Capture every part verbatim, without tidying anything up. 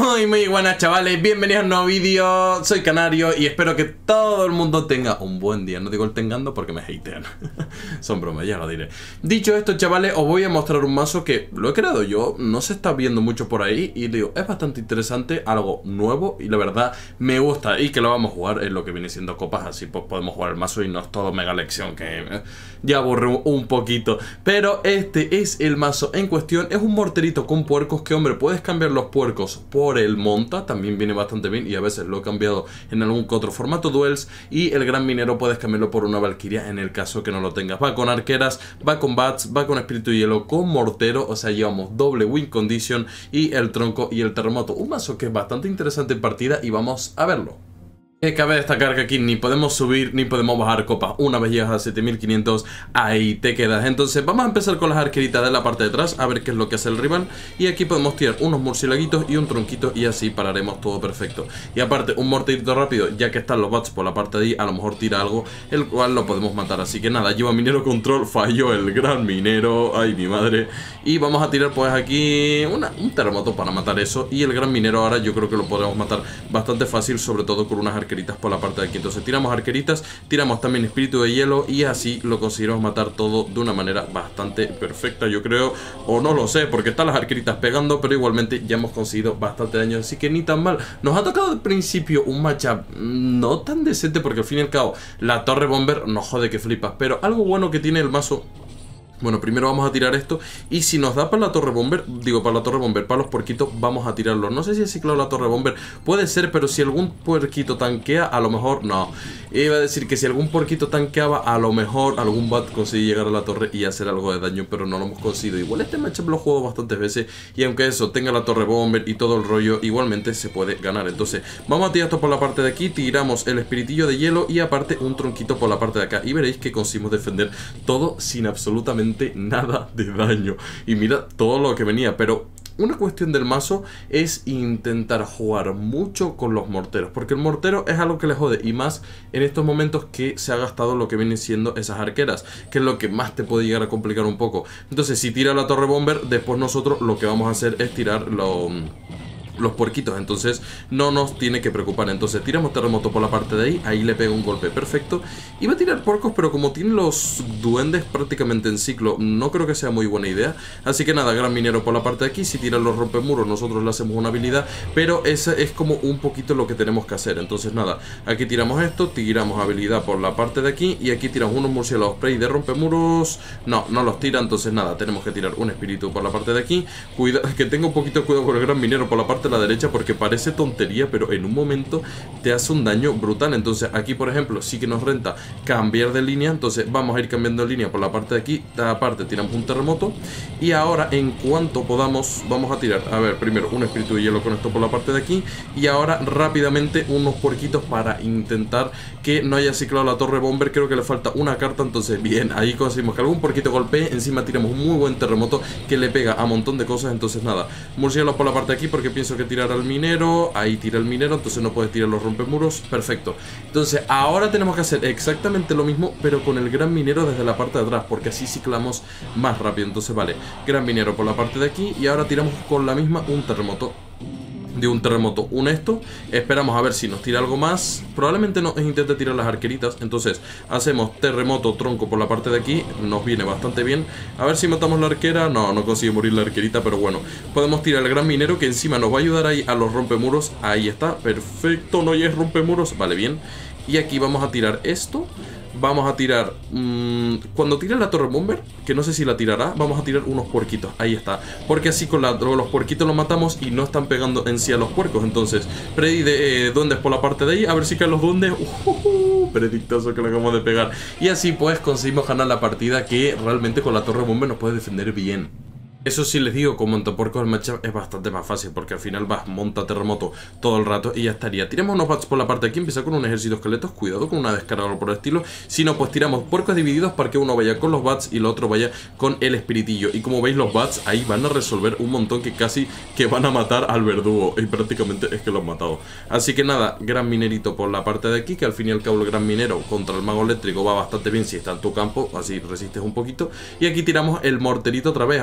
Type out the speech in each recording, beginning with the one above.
Muy muy buenas chavales, bienvenidos a un nuevo vídeo. Soy Canario y espero que todo el mundo tenga un buen día. No digo el tengando porque me hatean. Son bromas, ya lo diré. Dicho esto chavales, os voy a mostrar un mazo que lo he creado yo. No se está viendo mucho por ahí y digo, es bastante interesante, algo nuevo y la verdad me gusta. Y que lo vamos a jugar en lo que viene siendo copas, así pues podemos jugar el mazo y no es todo mega lección, que eh, ya aburre un poquito. Pero este es el mazo en cuestión, es un morterito con puercos que hombre, puedes cambiar los puercos por el monta, también viene bastante bien y a veces lo he cambiado en algún que otro formato duels, y el gran minero puedes cambiarlo por una valquiria en el caso que no lo tengas. Va con arqueras, va con bats, va con espíritu hielo, con mortero, o sea llevamos doble win condition y el tronco y el terremoto, un mazo que es bastante interesante en partida y vamos a verlo. Eh, cabe destacar que aquí ni podemos subir ni podemos bajar copas. Una vez llegas a siete mil quinientos, ahí te quedas. Entonces vamos a empezar con las arqueritas de la parte de atrás, a ver qué es lo que hace el rival. Y aquí podemos tirar unos murciélaguitos y un tronquito y así pararemos todo perfecto. Y aparte un morterito rápido, ya que están los bats por la parte de ahí, a lo mejor tira algo, el cual lo podemos matar. Así que nada, lleva minero control, falló el gran minero, ay mi madre. Y vamos a tirar pues aquí una, un terremoto para matar eso. Y el gran minero ahora yo creo que lo podemos matar bastante fácil, sobre todo con unas arqueritas por la parte de aquí. Entonces tiramos arqueritas, tiramos también espíritu de hielo y así lo conseguiremos matar todo de una manera bastante perfecta, yo creo, o no lo sé, porque están las arqueritas pegando, pero igualmente ya hemos conseguido bastante daño, así que ni tan mal. Nos ha tocado al principio un matchup no tan decente, porque al fin y al cabo la torre bomber nos jode que flipas, pero algo bueno que tiene el mazo. Bueno, primero vamos a tirar esto y si nos da para la torre bomber, digo para la torre bomber, para los puerquitos vamos a tirarlos. No sé si he ciclado la torre bomber, puede ser, pero si algún puerquito tanquea, a lo mejor no. Iba a decir que si algún puerquito tanqueaba, a lo mejor algún bat consigue llegar a la torre y hacer algo de daño, pero no lo hemos conseguido. Igual este matchup lo he jugado bastantes veces y aunque eso tenga la torre bomber y todo el rollo, igualmente se puede ganar. Entonces vamos a tirar esto por la parte de aquí, tiramos el espiritillo de hielo y aparte un tronquito por la parte de acá y veréis que conseguimos defender todo sin absolutamente nada de daño. Y mira todo lo que venía, pero una cuestión del mazo es intentar jugar mucho con los morteros, porque el mortero es algo que le jode, y más en estos momentos que se ha gastado lo que vienen siendo esas arqueras, que es lo que más te puede llegar a complicar un poco. Entonces si tira la torre bomber, después nosotros lo que vamos a hacer es tirar lo... los puerquitos, entonces no nos tiene que preocupar. Entonces tiramos terremoto por la parte de ahí, ahí le pega un golpe perfecto. Iba a tirar puercos, pero como tiene los duendes prácticamente en ciclo, no creo que sea muy buena idea. Así que nada, gran minero por la parte de aquí. Si tiran los rompemuros, nosotros le hacemos una habilidad, pero esa es como un poquito lo que tenemos que hacer. Entonces nada, aquí tiramos esto, tiramos habilidad por la parte de aquí y aquí tiramos unos murciélagos spray de rompemuros. No, no los tira, entonces nada, tenemos que tirar un espíritu por la parte de aquí. Cuida, que tenga un poquito de cuidado con el gran minero por la parte de la derecha, porque parece tontería, pero en un momento te hace un daño brutal. Entonces aquí por ejemplo sí que nos renta cambiar de línea, entonces vamos a ir cambiando de línea por la parte de aquí. Aparte tiramos un terremoto y ahora en cuanto podamos vamos a tirar, a ver, primero un espíritu de hielo con esto por la parte de aquí y ahora rápidamente unos puerquitos para intentar que no haya ciclado la torre bomber. Creo que le falta una carta, entonces bien, ahí conseguimos que algún puerquito golpee, encima tiramos un muy buen terremoto que le pega a un montón de cosas. Entonces nada, murciélagos por la parte de aquí porque pienso que tirar al minero, ahí tira el minero, entonces no puedes tirar los rompemuros, perfecto. Entonces ahora tenemos que hacer exactamente lo mismo, pero con el gran minero desde la parte de atrás, porque así ciclamos más rápido. Entonces vale, gran minero por la parte de aquí y ahora tiramos con la misma un terremoto. De un terremoto, un esto, esperamos a ver si nos tira algo más, probablemente nos intente tirar las arqueritas, entonces hacemos terremoto, tronco por la parte de aquí, nos viene bastante bien, a ver si matamos la arquera, no, no consigue morir la arquerita, pero bueno, podemos tirar el gran minero que encima nos va a ayudar ahí a los rompemuros, ahí está, perfecto, no hay rompemuros, vale, bien, y aquí vamos a tirar esto. Vamos a tirar, mmm, cuando tire la torre bomber, que no sé si la tirará, vamos a tirar unos puerquitos, ahí está. Porque así con, la, con los puerquitos los matamos y no están pegando en sí a los puercos. Entonces, Freddy de eh, duendes por la parte de ahí, a ver si caen los duendes. Uh, uh, uh, predictazo que le acabamos de pegar. Y así pues conseguimos ganar la partida, que realmente con la torre bomber nos puede defender bien. Eso sí les digo, con montapuercos el matchup es bastante más fácil, porque al final vas, monta terremoto todo el rato y ya estaría. Tiramos unos bats por la parte de aquí, empieza con un ejército de esqueletos, cuidado con una descarga o por el estilo. Si no, pues tiramos puercos divididos para que uno vaya con los bats y el otro vaya con el espiritillo. Y como veis los bats ahí van a resolver un montón, que casi que van a matar al verdugo. Y prácticamente es que lo han matado. Así que nada, gran minerito por la parte de aquí, que al fin y al cabo el gran minero contra el mago eléctrico va bastante bien si está en tu campo, así resistes un poquito. Y aquí tiramos el morterito otra vez, aquí es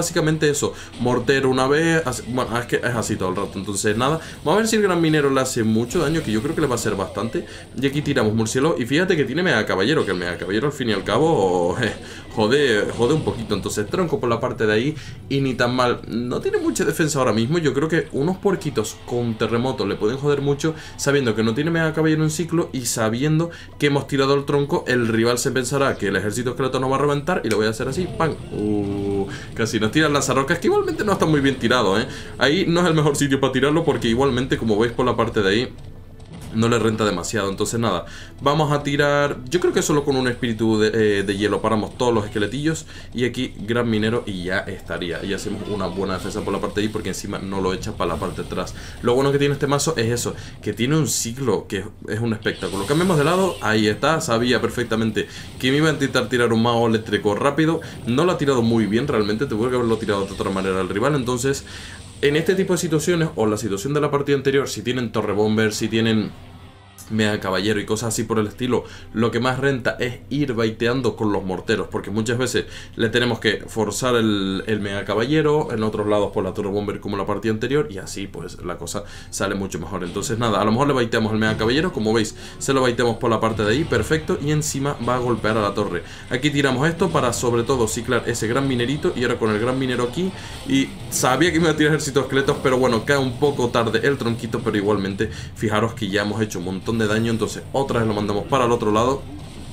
básicamente eso. Mortero una vez, así, bueno, es que es así todo el rato. Entonces nada, vamos a ver si el gran minero le hace mucho daño, que yo creo que le va a hacer bastante. Y aquí tiramos murciélago y fíjate que tiene mega caballero, que el mega caballero al fin y al cabo eh, jode, jode un poquito. Entonces tronco por la parte de ahí y ni tan mal. No tiene mucha defensa ahora mismo. Yo creo que unos puerquitos con terremoto le pueden joder mucho, sabiendo que no tiene mega caballero en ciclo y sabiendo que hemos tirado el tronco. El rival se pensará que el ejército esqueleto nos va a reventar y lo voy a hacer así, ¡pam! Uh, casi nos tiran las arrocas, que igualmente no está muy bien tirado, ¿eh? Ahí no es el mejor sitio para tirarlo porque igualmente, como veis por la parte de ahí, no le renta demasiado. Entonces nada, vamos a tirar, yo creo que solo con un espíritu de, eh, de hielo paramos todos los esqueletillos. Y aquí gran minero y ya estaría. Y hacemos una buena defensa por la parte de ahí, porque encima no lo echa para la parte de atrás. Lo bueno que tiene este mazo es eso, que tiene un ciclo que es un espectáculo. Cambiemos de lado, ahí está. Sabía perfectamente que me iba a intentar tirar un mago eléctrico rápido. No lo ha tirado muy bien realmente, tuve que haberlo tirado de otra manera al rival. Entonces, en este tipo de situaciones, o la situación de la partida anterior, si tienen torre bomber, si tienen mega caballero y cosas así por el estilo, lo que más renta es ir baiteando con los morteros, porque muchas veces le tenemos que forzar el, el mega caballero, en otros lados por la torre bomber como la partida anterior, y así pues la cosa sale mucho mejor. Entonces nada, a lo mejor le baiteamos el mega caballero, como veis se lo baiteamos por la parte de ahí, perfecto, y encima va a golpear a la torre. Aquí tiramos esto para sobre todo ciclar ese gran minerito, y ahora con el gran minero aquí, y sabía que me iba a tirar ejército de esqueletos, pero bueno, cae un poco tarde el tronquito, pero igualmente fijaros que ya hemos hecho un montón de daño. Entonces otra vez lo mandamos para el otro lado.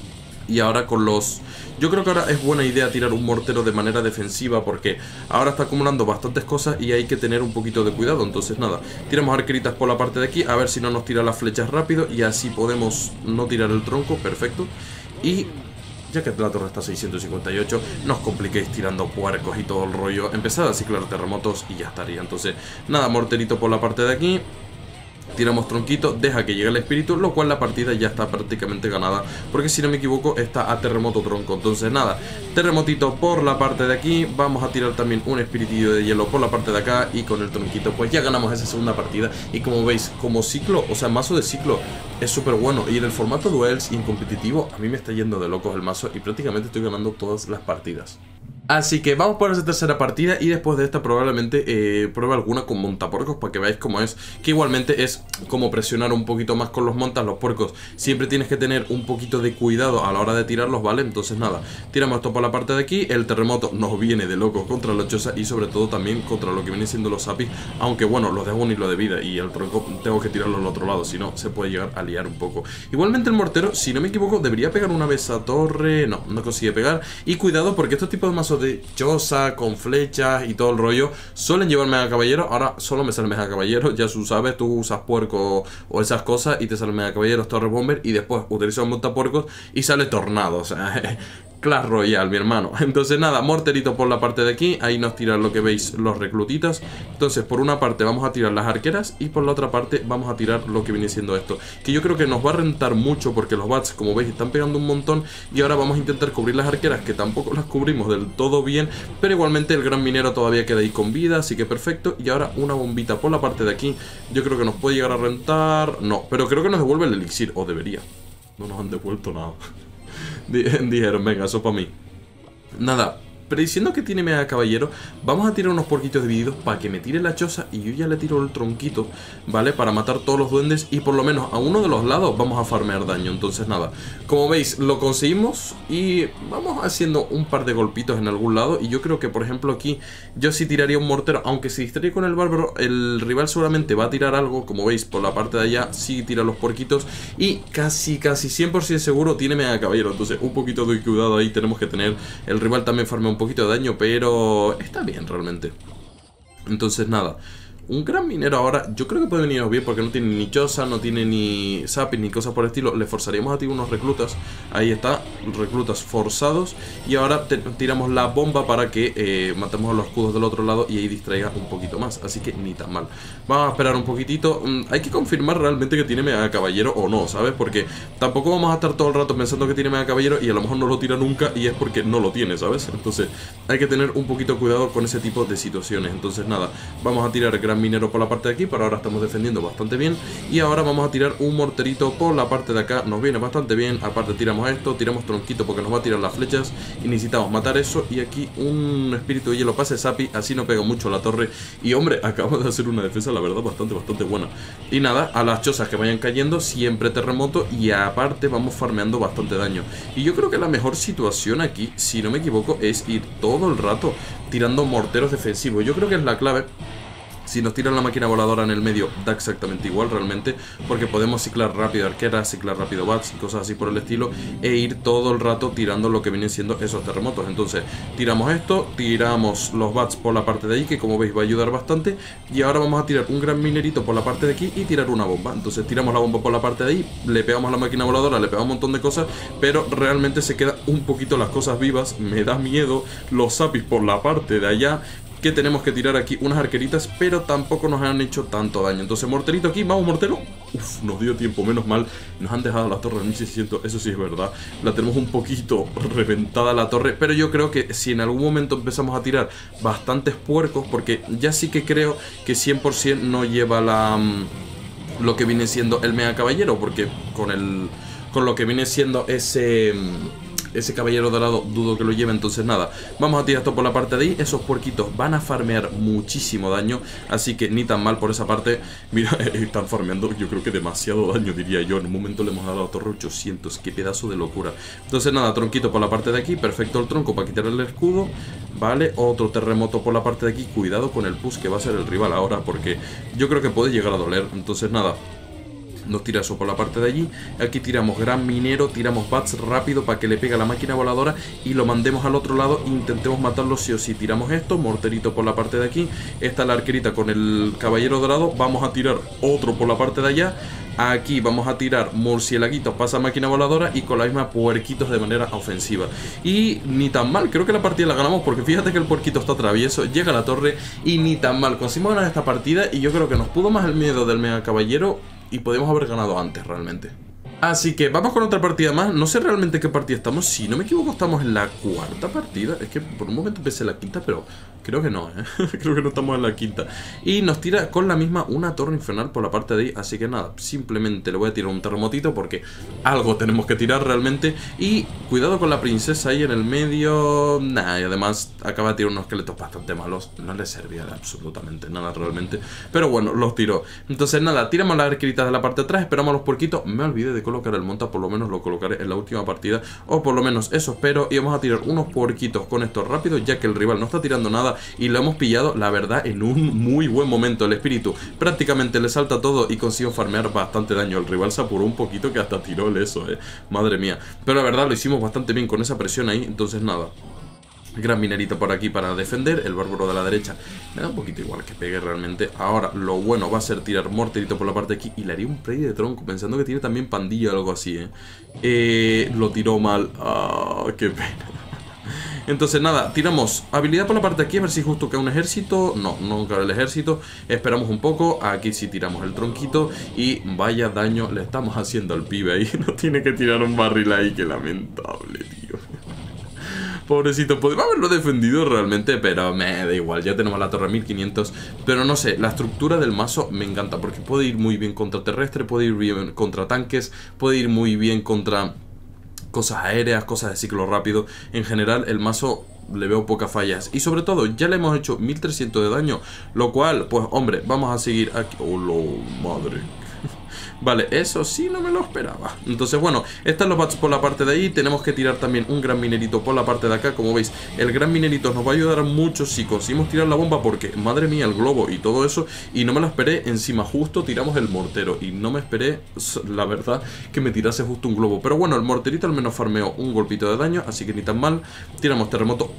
Y ahora con los... Yo creo que ahora es buena idea tirar un mortero de manera defensiva, porque ahora está acumulando bastantes cosas y hay que tener un poquito de cuidado. Entonces nada, tiramos arqueritas por la parte de aquí, a ver si no nos tira las flechas rápido, y así podemos no tirar el tronco, perfecto. Y ya que la torre está a seiscientos cincuenta y ocho, no os compliquéis tirando puercos y todo el rollo. Empezad a ciclar terremotos y ya estaría. Entonces nada, morterito por la parte de aquí. Tiramos tronquito, deja que llegue el espíritu, lo cual la partida ya está prácticamente ganada, porque si no me equivoco está a terremoto tronco. Entonces nada, terremotito por la parte de aquí. Vamos a tirar también un espiritillo de hielo por la parte de acá, y con el tronquito pues ya ganamos esa segunda partida. Y como veis, como ciclo, o sea, mazo de ciclo es súper bueno, y en el formato duels y en competitivo a mí me está yendo de locos el mazo, y prácticamente estoy ganando todas las partidas. Así que vamos por esa tercera partida, y después de esta probablemente eh, pruebe alguna con montapuercos para que veáis cómo es, que igualmente es como presionar un poquito más con los montas. Los puercos siempre tienes que tener un poquito de cuidado a la hora de tirarlos, ¿vale? Entonces nada, tiramos esto por la parte de aquí. El terremoto nos viene de loco contra la choza, y sobre todo también contra lo que vienen siendo los zapis, aunque bueno, los dejo un hilo de vida y el tronco tengo que tirarlo al otro lado, si no se puede llegar a liar un poco. Igualmente el mortero, si no me equivoco, debería pegar una vez a torre. No, no consigue pegar. Y cuidado, porque estos tipos de mazos de choza con flechas y todo el rollo suelen llevar mega caballero. Ahora solo me sale mega caballero, ya tú sabes, tú usas puerco o esas cosas y te sale mega caballero, torre bomber, y después utilizas un montapuercos y sale tornado, o sea, Clash Royale, mi hermano. Entonces nada, morterito por la parte de aquí. Ahí nos tiran lo que veis, los reclutitas. Entonces por una parte vamos a tirar las arqueras, y por la otra parte vamos a tirar lo que viene siendo esto, que yo creo que nos va a rentar mucho, porque los bats, como veis, están pegando un montón. Y ahora vamos a intentar cubrir las arqueras, que tampoco las cubrimos del todo bien, pero igualmente el gran minero todavía queda ahí con vida, así que perfecto. Y ahora una bombita por la parte de aquí. Yo creo que nos puede llegar a rentar. No, pero creo que nos devuelve el elixir, o debería. No nos han devuelto nada. Dijeron, venga, eso para mí. Nada, prediciendo que tiene mega caballero, vamos a tirar unos porquitos divididos para que me tire la choza, y yo ya le tiro el tronquito, ¿vale? Para matar todos los duendes, y por lo menos a uno de los lados vamos a farmear daño. Entonces nada, como veis, lo conseguimos, y vamos haciendo un par de golpitos en algún lado. Y yo creo que por ejemplo aquí yo sí tiraría un mortero, aunque si distrae con el bárbaro, el rival seguramente va a tirar algo. Como veis, por la parte de allá sí tira los porquitos, y casi casi cien por ciento seguro tiene mega caballero. Entonces un poquito de cuidado ahí tenemos que tener. El rival también farmea un un poquito de daño, pero está bien realmente. Entonces nada, un gran minero ahora yo creo que puede venirnos bien, porque no tiene ni choza, no tiene ni zapis ni cosas por el estilo. Le forzaríamos a tirar unos reclutas. Ahí está, reclutas forzados. Y ahora tiramos la bomba para que eh, matemos a los escudos del otro lado, y ahí distraiga un poquito más, así que ni tan mal. Vamos a esperar un poquitito. mm, Hay que confirmar realmente que tiene mega caballero o no, ¿sabes? Porque tampoco vamos a estar todo el rato pensando que tiene mega caballero y a lo mejor no lo tira nunca, y es porque no lo tiene, ¿sabes? Entonces hay que tener un poquito cuidado con ese tipo de situaciones. Entonces nada, vamos a tirar gran minero por la parte de aquí. Por ahora estamos defendiendo bastante bien. Y ahora vamos a tirar un morterito por la parte de acá. Nos viene bastante bien. Aparte tiramos esto, tiramos tronquito tronquito porque nos va a tirar las flechas y necesitamos matar eso. Y aquí un espíritu de hielo pase Sapi, así no pega mucho la torre. Y hombre, acabamos de hacer una defensa, la verdad, bastante, bastante buena. Y nada, a las chozas que vayan cayendo, siempre terremoto y aparte vamos farmeando bastante daño. Y yo creo que la mejor situación aquí, si no me equivoco, es ir todo el rato tirando morteros defensivos. Yo creo que es la clave. Si nos tiran la máquina voladora en el medio, da exactamente igual realmente, porque podemos ciclar rápido arqueras, ciclar rápido bats y cosas así por el estilo, e ir todo el rato tirando lo que vienen siendo esos terremotos. Entonces, tiramos esto, tiramos los bats por la parte de ahí, que como veis va a ayudar bastante, y ahora vamos a tirar un gran minerito por la parte de aquí y tirar una bomba. Entonces tiramos la bomba por la parte de ahí, le pegamos a la máquina voladora, le pegamos un montón de cosas, pero realmente se queda un poquito las cosas vivas. Me da miedo los zapis por la parte de allá, que tenemos que tirar aquí unas arqueritas, pero tampoco nos han hecho tanto daño. Entonces morterito aquí, vamos mortero. Uf, nos dio tiempo, menos mal. Nos han dejado la torre en mil seiscientos, eso sí es verdad. La tenemos un poquito reventada la torre, pero yo creo que si en algún momento empezamos a tirar bastantes puercos, porque ya sí que creo que cien por cien no lleva la... lo que viene siendo el mega caballero, porque con el... con lo que viene siendo ese... ese caballero dorado dudo que lo lleve. Entonces nada, vamos a tirar esto por la parte de ahí. Esos puerquitos van a farmear muchísimo daño, así que ni tan mal por esa parte. Mira, están farmeando yo creo que demasiado daño, diría yo. En un momento le hemos dado a la torre ochocientos, qué pedazo de locura. Entonces nada, tronquito por la parte de aquí, perfecto el tronco para quitarle el escudo. Vale, otro terremoto por la parte de aquí. Cuidado con el push que va a ser el rival ahora, porque yo creo que puede llegar a doler. Entonces nada, nos tira eso por la parte de allí. Aquí tiramos gran minero, tiramos bats rápido para que le pegue a la máquina voladora y lo mandemos al otro lado e intentemos matarlo sí o sí. Tiramos esto, morterito por la parte de aquí. Esta es la arquerita con el caballero dorado. Vamos a tirar otro por la parte de allá. Aquí vamos a tirar murcielaguitos, pasa máquina voladora y con la misma puerquitos de manera ofensiva. Y ni tan mal, creo que la partida la ganamos porque fíjate que el puerquito está travieso, llega a la torre y ni tan mal. Conseguimos ganar esta partida y yo creo que nos pudo más el miedo del mega caballero y podemos haber ganado antes realmente. Así que vamos con otra partida más. No sé realmente qué partida estamos. Si no me equivoco estamos en la cuarta partida. Es que por un momento pensé en la quinta, pero creo que no, ¿eh? Creo que no estamos en la quinta. Y nos tira con la misma una torre infernal por la parte de ahí. Así que nada, simplemente le voy a tirar un terremotito porque algo tenemos que tirar realmente. Y cuidado con la princesa ahí en el medio. Nah, y además acaba de tirar unos esqueletos bastante malos. No le servía de absolutamente nada realmente, pero bueno, los tiró. Entonces nada, tiramos las arqueritas de la parte de atrás. Esperamos a los puerquitos. Me olvidé de colocar el monta, por lo menos lo colocaré en la última partida, o por lo menos eso espero. Y vamos a tirar unos puerquitos con esto rápido, ya que el rival no está tirando nada y lo hemos pillado, la verdad, en un muy buen momento. El espíritu prácticamente le salta todo y consigo farmear bastante daño. El rival se apuró un poquito que hasta tiró el eso, eh, madre mía. Pero la verdad lo hicimos bastante bien con esa presión ahí. Entonces nada, gran minerito por aquí para defender. El bárbaro de la derecha me da un poquito igual que pegue realmente. Ahora lo bueno va a ser tirar morterito por la parte de aquí. Y le haría un play de tronco pensando que tiene también pandilla o algo así, ¿eh? Eh, lo tiró mal. Ah, qué pena. Entonces nada, tiramos habilidad por la parte de aquí, a ver si justo cae un ejército. No, no cae el ejército. Esperamos un poco, aquí sí tiramos el tronquito. Y vaya daño le estamos haciendo al pibe ahí. No tiene que tirar un barril ahí, qué lamentable, tío. Pobrecito, podemos haberlo defendido realmente, pero me da igual, ya tenemos la torre mil quinientos. Pero no sé, la estructura del mazo me encanta, porque puede ir muy bien contra terrestre, puede ir bien contra tanques, puede ir muy bien contra cosas aéreas, cosas de ciclo rápido. En general el mazo le veo pocas fallas. Y sobre todo, ya le hemos hecho mil trescientos de daño, lo cual, pues hombre, vamos a seguir aquí. ¡Oh, lo madre! Vale, eso sí no me lo esperaba. Entonces bueno, están los bats por la parte de ahí. Tenemos que tirar también un gran minerito por la parte de acá. Como veis, el gran minerito nos va a ayudar mucho si conseguimos tirar la bomba, porque madre mía, el globo y todo eso. Y no me lo esperé, encima justo tiramos el mortero. Y no me esperé, la verdad, que me tirase justo un globo. Pero bueno, el morterito al menos farmeó un golpito de daño, así que ni tan mal. Tiramos terremoto.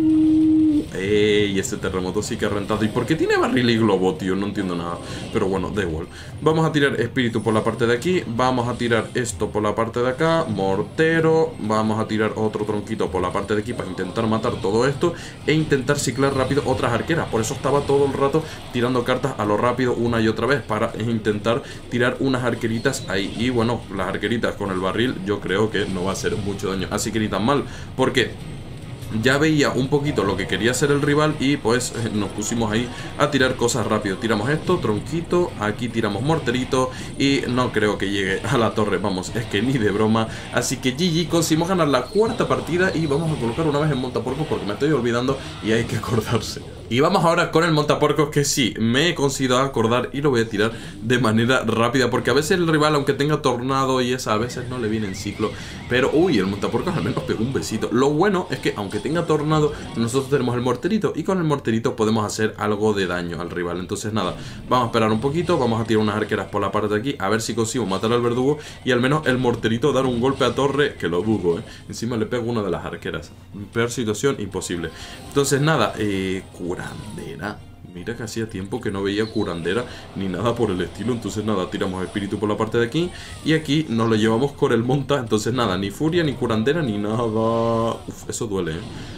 Ey, ese terremoto sí que ha rentado. ¿Y por qué tiene barril y globo, tío? No entiendo nada. Pero bueno, da igual. Vamos a tirar espíritu por la parte de aquí. Vamos a tirar esto por la parte de acá. Mortero. Vamos a tirar otro tronquito por la parte de aquí para intentar matar todo esto e intentar ciclar rápido otras arqueras. Por eso estaba todo el rato tirando cartas a lo rápido una y otra vez, para intentar tirar unas arqueritas ahí. Y bueno, las arqueritas con el barril yo creo que no va a hacer mucho daño, así que ni tan mal, porque ya veía un poquito lo que quería hacer el rival y pues nos pusimos ahí a tirar cosas rápido. Tiramos esto, tronquito, aquí tiramos morterito y no creo que llegue a la torre, vamos, es que ni de broma. Así que G G, conseguimos ganar la cuarta partida y vamos a colocar una vez el montapuercos porque me estoy olvidando y hay que acordarse. Y vamos ahora con el montapuercos, que sí, me he conseguido acordar y lo voy a tirar de manera rápida porque a veces el rival, aunque tenga tornado y esa, a veces no le viene en ciclo. Pero, uy, el montapuercos al menos pegó un besito. Lo bueno es que aunque tenga tornado, nosotros tenemos el morterito y con el morterito podemos hacer algo de daño al rival. Entonces nada, vamos a esperar un poquito, vamos a tirar unas arqueras por la parte de aquí, a ver si consigo matar al verdugo y al menos el morterito dar un golpe a torre, que lo dudo, ¿eh? Encima le pego una de las arqueras. Peor situación, imposible. Entonces nada, eh, curandera. Mira que hacía tiempo que no veía curandera ni nada por el estilo. Entonces nada, tiramos espíritu por la parte de aquí y aquí nos lo llevamos con el monta. Entonces nada, ni furia, ni curandera, ni nada. Uf, eso duele, ¿eh?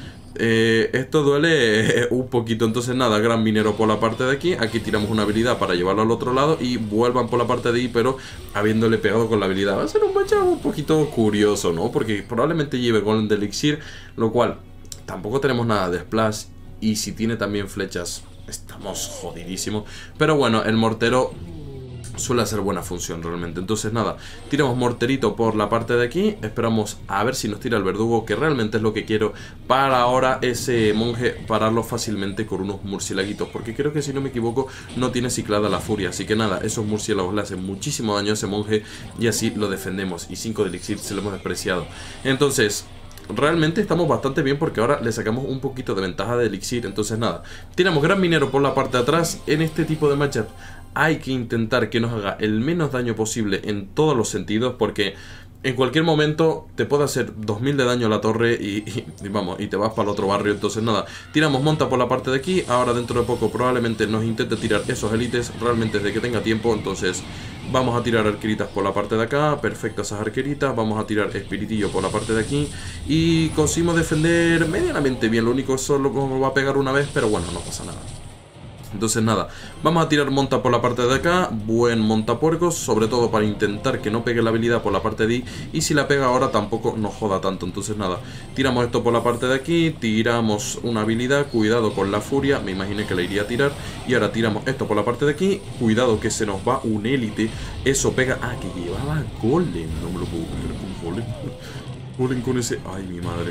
Eh, esto duele eh, un poquito. Entonces nada, gran minero por la parte de aquí. Aquí tiramos una habilidad para llevarlo al otro lado y vuelvan por la parte de ahí, pero habiéndole pegado con la habilidad. Va a ser un matchup un poquito curioso, ¿no? Porque probablemente lleve golem de elixir, lo cual tampoco tenemos nada de splash. Y si tiene también flechas, estamos jodidísimos. Pero bueno, el mortero suele hacer buena función realmente. Entonces nada, tiramos morterito por la parte de aquí. Esperamos a ver si nos tira el verdugo, que realmente es lo que quiero para ahora ese monje pararlo fácilmente con unos murciélaguitos, porque creo que si no me equivoco no tiene ciclada la furia. Así que nada, esos murciélagos le hacen muchísimo daño a ese monje y así lo defendemos. Y cinco de elixir se lo hemos despreciado. Entonces realmente estamos bastante bien porque ahora le sacamos un poquito de ventaja de elixir. Entonces nada, tiramos gran minero por la parte de atrás. En este tipo de matchup hay que intentar que nos haga el menos daño posible en todos los sentidos, porque en cualquier momento te puede hacer dos mil de daño a la torre y, y, y vamos, y te vas para el otro barrio. Entonces nada, tiramos monta por la parte de aquí. Ahora dentro de poco probablemente nos intente tirar esos élites, realmente desde que tenga tiempo. Entonces vamos a tirar arqueritas por la parte de acá. Perfecto, esas arqueritas. Vamos a tirar espiritillo por la parte de aquí y conseguimos defender medianamente bien. Lo único es solo que va a pegar una vez, pero bueno, no pasa nada. Entonces nada, vamos a tirar monta por la parte de acá. Buen montapuercos, sobre todo para intentar que no pegue la habilidad por la parte de ahí. Y si la pega ahora tampoco nos joda tanto. Entonces nada, tiramos esto por la parte de aquí. Tiramos una habilidad, cuidado con la furia. Me imaginé que la iría a tirar. Y ahora tiramos esto por la parte de aquí. Cuidado que se nos va un élite. Eso pega, ah, que llevaba golem. No me lo puedo creer, con golem. Golem con ese, ay mi madre.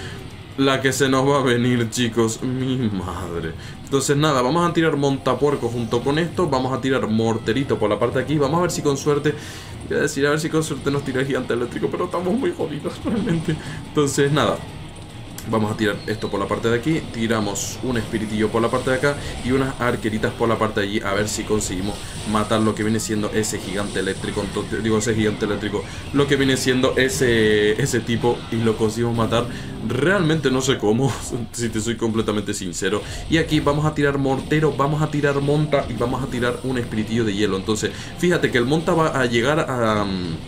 La que se nos va a venir, chicos, mi madre. Entonces nada, vamos a tirar montapuerco junto con esto. Vamos a tirar morterito por la parte de aquí. Vamos a ver si con suerte, voy a decir, a ver si con suerte nos tira el gigante eléctrico, pero estamos muy jodidos realmente. Entonces nada, vamos a tirar esto por la parte de aquí. Tiramos un espiritillo por la parte de acá y unas arqueritas por la parte de allí. A ver si conseguimos matar lo que viene siendo ese gigante eléctrico. Entonces, digo, ese gigante eléctrico, lo que viene siendo ese, ese tipo. Y lo conseguimos matar. Realmente no sé cómo, si te soy completamente sincero. Y aquí vamos a tirar mortero, vamos a tirar monta y vamos a tirar un espiritillo de hielo. Entonces fíjate que el monta va a llegar a...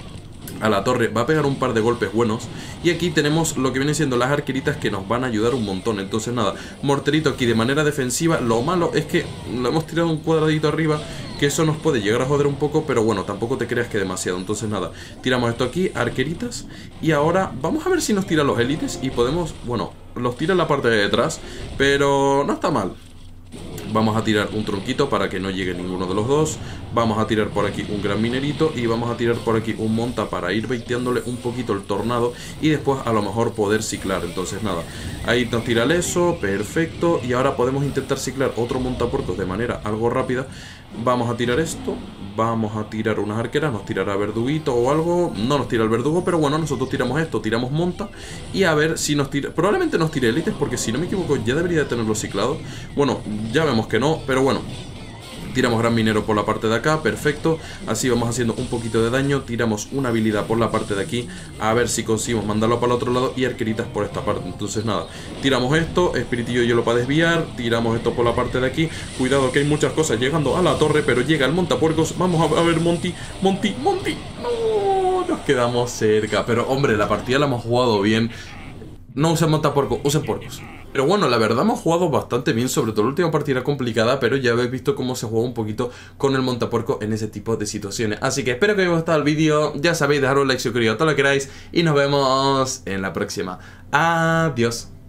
a la torre, va a pegar un par de golpes buenos. Y aquí tenemos lo que vienen siendo las arqueritas, que nos van a ayudar un montón. Entonces nada, morterito aquí de manera defensiva. Lo malo es que lo hemos tirado un cuadradito arriba, que eso nos puede llegar a joder un poco, pero bueno, tampoco te creas que demasiado. Entonces nada, tiramos esto aquí, arqueritas. Y ahora vamos a ver si nos tira los élites y podemos, bueno, los tira en la parte de detrás, pero no está mal. Vamos a tirar un tronquito para que no llegue ninguno de los dos. Vamos a tirar por aquí un gran minerito. Y vamos a tirar por aquí un monta para ir baiteándole un poquito el tornado. Y después a lo mejor poder ciclar. Entonces nada, ahí nos tira el eso. Perfecto. Y ahora podemos intentar ciclar otro montapuercos de manera algo rápida. Vamos a tirar esto. Vamos a tirar unas arqueras. Nos tirará verduguito o algo. No nos tira el verdugo, pero bueno, nosotros tiramos esto. Tiramos monta. Y a ver si nos tira... Probablemente nos tire élites, porque si no me equivoco ya debería de tenerlo ciclado. Bueno, ya vemos que no, pero bueno. Tiramos gran minero por la parte de acá, perfecto. Así vamos haciendo un poquito de daño. Tiramos una habilidad por la parte de aquí, a ver si conseguimos mandarlo para el otro lado. Y arqueritas por esta parte. Entonces nada, tiramos esto, espiritillo hielo para desviar. Tiramos esto por la parte de aquí. Cuidado que hay muchas cosas llegando a la torre, pero llega el montapuercos. Vamos a ver, Monty, Monty, Monty. No, nos quedamos cerca. Pero hombre, la partida la hemos jugado bien. No usen montapuercos, usen puercos. Pero bueno, la verdad hemos jugado bastante bien, sobre todo la última partida complicada, pero ya habéis visto cómo se juega un poquito con el montapuerco en ese tipo de situaciones. Así que espero que os haya gustado el vídeo, ya sabéis, dejar un like si os queréis, todo lo que queráis, y nos vemos en la próxima. Adiós.